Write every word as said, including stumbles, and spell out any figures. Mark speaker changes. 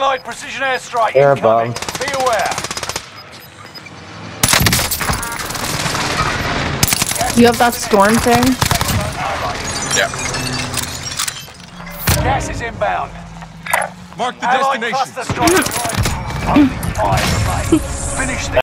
Speaker 1: Allied precision airstrike
Speaker 2: Air
Speaker 1: incoming.
Speaker 2: bomb.
Speaker 1: Be aware.
Speaker 3: You have that storm thing?
Speaker 4: Yeah.
Speaker 1: Gas is inbound.
Speaker 5: Mark the
Speaker 1: Allied
Speaker 5: destination.
Speaker 1: cluster strike. Only five remain. Finish this.